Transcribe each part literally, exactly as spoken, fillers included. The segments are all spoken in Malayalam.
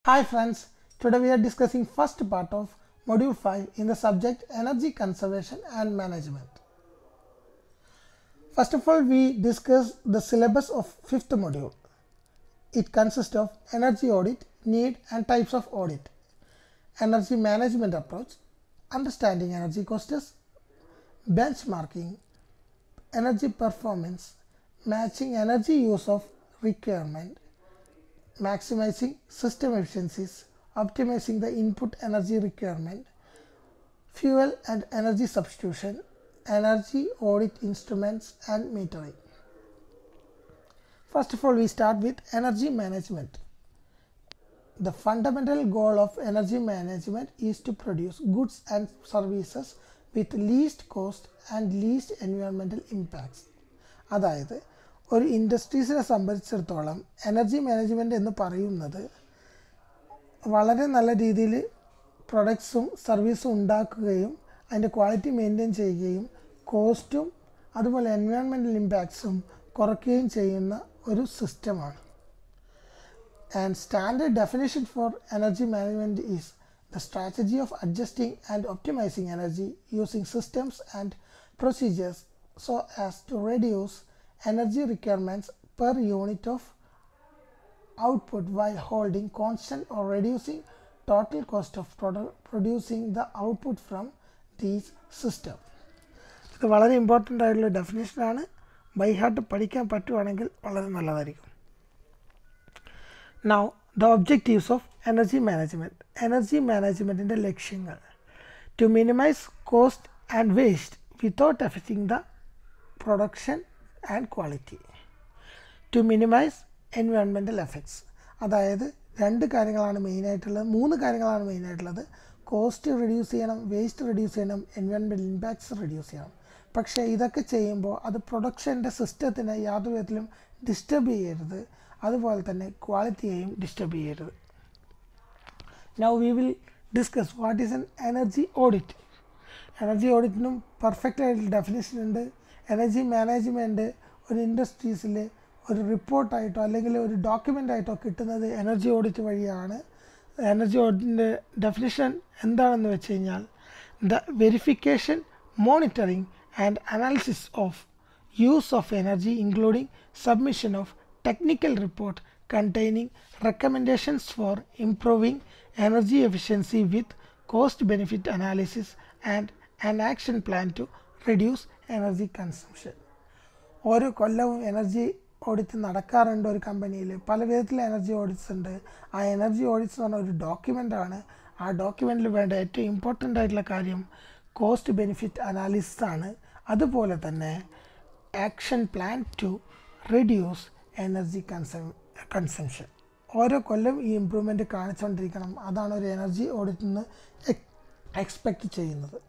Hi friends, today we are discussing first part of module five in the subject energy conservation and management. First of all, we discuss the syllabus of fifth module. It consists of energy audit, need and types of audit, energy management approach, understanding energy costs, benchmarking, energy performance, matching energy use of requirement, maximizing system efficiencies, optimizing the input energy requirement, fuel and energy substitution, energy audit instruments and metering. First of all, we start with energy management. The fundamental goal of energy management is to produce goods and services with least cost and least environmental impacts. അതായത് ഒരു ഇൻഡസ്ട്രീസിനെ സംബന്ധിച്ചിടത്തോളം എനർജി മാനേജ്മെൻറ്റ് എന്ന് പറയുന്നത് വളരെ നല്ല രീതിയിൽ പ്രൊഡക്ട്സും സർവീസും ഉണ്ടാക്കുകയും അതിൻ്റെ ക്വാളിറ്റി മെയിൻറ്റെയിൻ ചെയ്യുകയും കോസ്റ്റും അതുപോലെ എൻവയോൺമെൻറ്റൽ ഇമ്പാക്ട്സും കുറയ്ക്കുകയും ചെയ്യുന്ന ഒരു സിസ്റ്റമാണ്. And standard definition for energy management is the strategy of adjusting and optimizing energy using systems and procedures so as to reduce energy requirements per unit of output while holding constant or reducing total cost of produ producing the output from these systems. ഇത് വളരെ ഇമ്പോർട്ടൻ്റ് ആയിട്ടുള്ള ഡെഫിനേഷനാണ്. ബൈ ഹാർട്ട് പഠിക്കാൻ പറ്റുവാണെങ്കിൽ വളരെ നല്ലതായിരിക്കും. Now the objectives of energy management. Energy management in the ലക്ഷ്യങ്ങൾ to minimize cost and waste without affecting the production and quality, to minimize environmental effects. അതായത് രണ്ട് കാര്യങ്ങളാണ് മെയിനായിട്ടുള്ളത്, മൂന്ന് കാര്യങ്ങളാണ് മെയിനായിട്ടുള്ളത്. കോസ്റ്റ് റിഡ്യൂസ് ചെയ്യണം, വേസ്റ്റ് റിഡ്യൂസ് ചെയ്യണം, എൻവയോൺമെൻറ്റൽ ഇമ്പാക്ട്സ് റിഡ്യൂസ് ചെയ്യണം. പക്ഷേ ഇതൊക്കെ ചെയ്യുമ്പോൾ അത് പ്രൊഡക്ഷൻ്റെ സിസ്റ്റത്തിനെ യാതൊരു വിധത്തിലും ഡിസ്റ്റർബ് ചെയ്യരുത്, അതുപോലെ തന്നെ ക്വാളിറ്റിയെയും ഡിസ്റ്റർബ് ചെയ്യരുത്. Now we will discuss what is an energy audit. Energy ഓഡിറ്റിനും പെർഫെക്റ്റ് ആയിട്ടുള്ള ഡെഫിനിഷൻ ഉണ്ട്. എനർജി മാനേജ്മെൻറ്റ് ഒരു ഇൻഡസ്ട്രീസിൽ ഒരു റിപ്പോർട്ടായിട്ടോ അല്ലെങ്കിൽ ഒരു ഡോക്യുമെൻ്റ് ആയിട്ടോ കിട്ടുന്നത് എനർജി ഓഡിറ്റ് വഴിയാണ്. എനർജി ഓഡിറ്റിൻ്റെ ഡെഫിനിഷൻ എന്താണെന്ന് വെച്ച് കഴിഞ്ഞാൽ the verification, monitoring and analysis of use of energy including submission of technical report containing recommendations for improving energy efficiency with cost benefit analysis and an action plan to reduce energy consumption. ഓരോ കൊല്ലവും എനർജി ഓഡിറ്റ് നടക്കാറുണ്ട് ഒരു കമ്പനിയിൽ. പല വിധത്തിലെ എനർജി ഓഡിറ്റ്സ് ഉണ്ട്. ആ എനർജി ഓഡിറ്റ്സ് എന്ന് പറഞ്ഞ ഒരു ഡോക്യുമെൻ്റാണ്. ആ ഡോക്യുമെൻറ്റിൽ വേണ്ട ഏറ്റവും ഇമ്പോർട്ടൻ്റ് ആയിട്ടുള്ള കാര്യം കോസ്റ്റ് ബെനിഫിറ്റ് അനാലിസിസ് ആണ്. അതുപോലെ തന്നെ action plan to reduce energy consume consumption. ഓരോ കൊല്ലം ഈ ഇമ്പ്രൂവ്മെൻറ്റ് കാണിച്ചുകൊണ്ടിരിക്കണം. അതാണ് ഒരു എനർജി ഓഡിറ്റിൽ നിന്ന് എക്സ്പെക്റ്റ് ചെയ്യുന്നത്.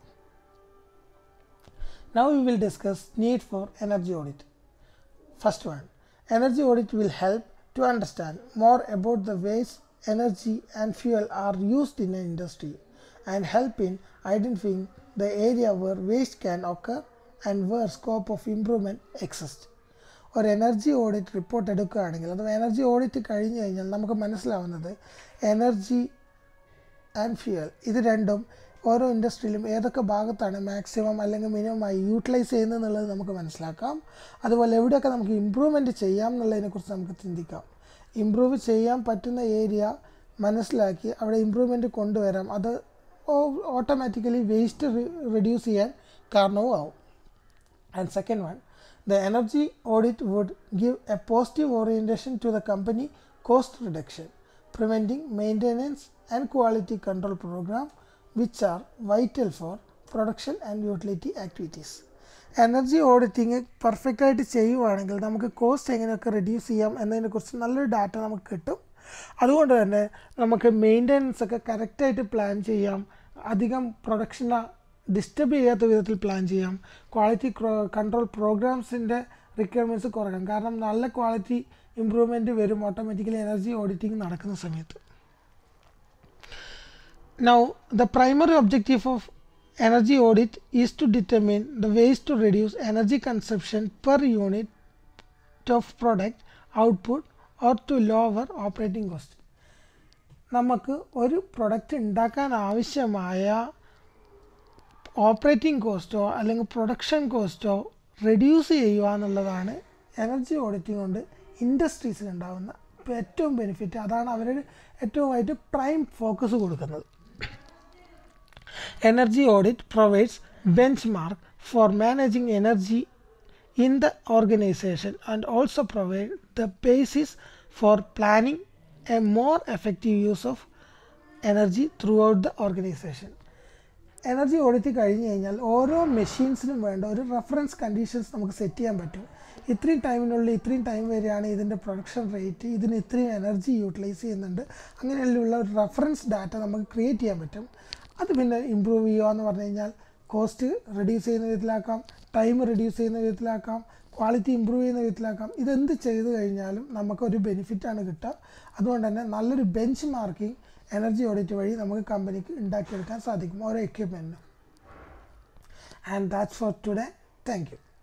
Now we will discuss need for energy audit. First one, energy audit will help to understand more about the ways energy and fuel are used in an industry and help in identifying the area where waste can occur and where scope of improvement exists. ഒരു എനർജി ഓഡിറ്റ് റിപ്പോർട്ട് എടുക്കുകയാണെങ്കിൽ അഥവാ എനർജി ഓഡിറ്റ് കഴിഞ്ഞ് കഴിഞ്ഞാൽ നമുക്ക് മനസ്സിലാവുന്നത് എനർജി ആൻഡ് ഫ്യൂവൽ ഇത് രണ്ടും ഓരോ ഇൻഡസ്ട്രിയിലും ഏതൊക്കെ ഭാഗത്താണ് മാക്സിമം അല്ലെങ്കിൽ മിനിമമായി യൂട്ടിലൈസ് ചെയ്യുന്നത് എന്നുള്ളത് നമുക്ക് മനസ്സിലാക്കാം. അതുപോലെ എവിടെയൊക്കെ നമുക്ക് ഇമ്പ്രൂവ്മെൻറ്റ് ചെയ്യാം എന്നുള്ളതിനെക്കുറിച്ച് നമുക്ക് ചിന്തിക്കാം. ഇമ്പ്രൂവ് ചെയ്യാൻ പറ്റുന്ന ഏരിയ മനസ്സിലാക്കി അവിടെ ഇമ്പ്രൂവ്മെൻറ്റ് കൊണ്ടുവരാം. അത് ഓട്ടോമാറ്റിക്കലി വേസ്റ്റ് റിഡ്യൂസ് ചെയ്യാൻ കാരണവും ആവും. And second one, the energy audit would give a positive orientation to the company cost reduction, preventing maintenance and quality control program which are vital for production and utility activities. Energy auditing perfect ആയിട്ട് ചെയ്യുവാണെങ്കിൽ നമുക്ക് കോസ്റ്റ് എങ്ങനെയൊക്കെ റിഡ്യൂസ് ചെയ്യാം എന്നതിനെക്കുറിച്ച് നല്ലൊരു ഡാറ്റ നമുക്ക് കിട്ടും. അതുകൊണ്ട് തന്നെ നമുക്ക് മെയിൻ്റെനൻസ് ഒക്കെ കറക്റ്റായിട്ട് പ്ലാൻ ചെയ്യാം, അധികം പ്രൊഡക്ഷനെ ഡിസ്റ്റർബ് ചെയ്യാത്ത വിധത്തിൽ പ്ലാൻ ചെയ്യാം, ക്വാളിറ്റി കൺട്രോൾ പ്രോഗ്രാംസിൻ്റെ റിക്വയർമെൻറ്റ്സ് കുറയ്ക്കാം. കാരണം നല്ല ക്വാളിറ്റി ഇമ്പ്രൂവ്മെൻറ്റ് വരും ഓട്ടോമാറ്റിക്കലി എനർജി ഓഡിറ്റിംഗ് നടക്കുന്ന സമയത്ത്. Now the primary objective of energy audit is to determine the ways to reduce energy consumption per unit of product output or to lower operating cost. നമുക്ക് ഒരു പ്രൊഡക്റ്റ് ഉണ്ടാക്കാൻ ആവശ്യമായ ഓപ്പറേറ്റിംഗ് കോസ്റ്റോ അല്ലെങ്കിൽ പ്രൊഡക്ഷൻ കോസ്റ്റോ റെഡ്യൂസ് ചെയ്യുക എന്നുള്ളതാണ് എനർജി ഓഡിറ്റിംഗ് കൊണ്ട് ഇൻഡസ്ട്രീസിന് ഉണ്ടാകുന്ന ഏറ്റവും ബെനിഫിറ്റ്. അതാണ് അവർ ഏറ്റവുമായിട്ട് പ്രൈം ഫോക്കസ് കൊടുക്കുന്നത്. Energy audit provides benchmark for managing energy in the organization and also provide the basis for planning a more effective use of energy throughout the organization. Energy audit കഴിഞ്ഞ് കഴിഞ്ഞാൽ ഓരോ മെഷീൻസിനും വേണ്ട ഒരു റെഫറൻസ് കണ്ടീഷൻസ് നമുക്ക് സെറ്റ് ചെയ്യാൻ പറ്റും. ഇത്രയും ടൈമിനുള്ളിൽ ഇത്രയും ടൈം വരെയാണ് ഇതിൻ്റെ പ്രൊഡക്ഷൻ റേറ്റ്, ഇതിന് ഇത്രയും എനർജി യൂട്ടിലൈസ് ചെയ്യുന്നുണ്ട്, അങ്ങനെയുള്ള ഒരു റെഫറൻസ് ഡാറ്റ നമുക്ക് ക്രിയേറ്റ് ചെയ്യാൻ പറ്റും. അത് പിന്നെ ഇമ്പ്രൂവ് ചെയ്യുക എന്ന് പറഞ്ഞു കഴിഞ്ഞാൽ കോസ്റ്റ് റെഡ്യൂസ് ചെയ്യുന്ന വിധത്തിലാക്കാം, ടൈം റെഡ്യൂസ് ചെയ്യുന്ന വിധത്തിലാക്കാം, ക്വാളിറ്റി ഇമ്പ്രൂവ് ചെയ്യുന്ന വിധത്തിലാക്കാം. ഇതെന്ത് ചെയ്ത് കഴിഞ്ഞാലും നമുക്കൊരു ബെനിഫിറ്റാണ് കിട്ടുക. അതുകൊണ്ട് തന്നെ നല്ലൊരു ബെഞ്ച് മാർക്കിംഗ് എനർജി ഓഡിറ്റ് വഴി നമുക്ക് കമ്പനിക്ക് ഉണ്ടാക്കിയെടുക്കാൻ സാധിക്കും ഓരോ എക്യുപ്മെൻറ്റിനും. And that's for today. Thank U.